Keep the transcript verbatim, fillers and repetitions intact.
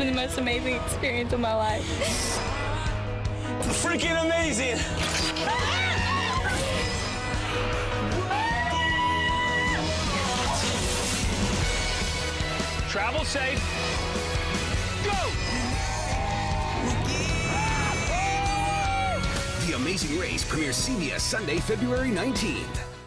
been the most amazing experience of my life. Freaking amazing! Travel safe. Go! The Amazing Race premieres C B S Sunday, February nineteenth.